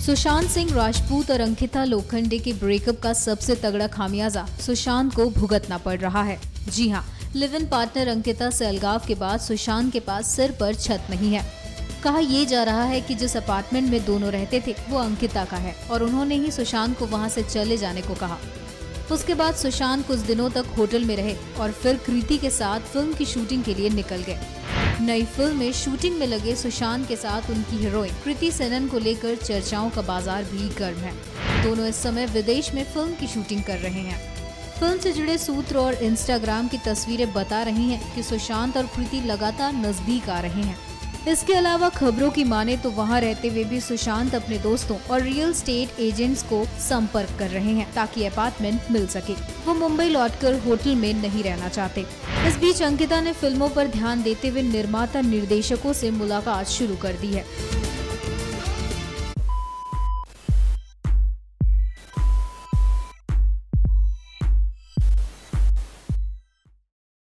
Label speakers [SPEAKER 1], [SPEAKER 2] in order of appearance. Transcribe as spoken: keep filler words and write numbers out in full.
[SPEAKER 1] सुशांत सिंह राजपूत और अंकिता लोखंडे के ब्रेकअप का सबसे तगड़ा खामियाजा सुशांत को भुगतना पड़ रहा है। जी हाँ, लिव इन पार्टनर अंकिता से अलगाव के बाद सुशांत के पास सिर पर छत नहीं है। कहा यह जा रहा है कि जिस अपार्टमेंट में दोनों रहते थे वो अंकिता का है और उन्होंने ही सुशांत को वहां से चले जाने को कहा। उसके बाद सुशांत कुछ दिनों तक होटल में रहे और फिर कृति के साथ फिल्म की शूटिंग के लिए निकल गए। नई फिल्म में शूटिंग में लगे सुशांत के साथ उनकी हीरोइन कृति सेनन को लेकर चर्चाओं का बाजार भी गर्म है। दोनों इस समय विदेश में फिल्म की शूटिंग कर रहे हैं। फिल्म से जुड़े सूत्र और इंस्टाग्राम की तस्वीरें बता रही हैं कि सुशांत और कृति लगातार नजदीक आ रहे हैं। इसके अलावा खबरों की माने तो वहां रहते हुए भी सुशांत अपने दोस्तों और रियल एस्टेट एजेंट्स को संपर्क कर रहे हैं ताकि अपार्टमेंट मिल सके। वो मुंबई लौटकर होटल में नहीं रहना चाहते। इस बीच अंकिता ने फिल्मों पर ध्यान देते हुए निर्माता निर्देशकों से मुलाकात शुरू कर दी है।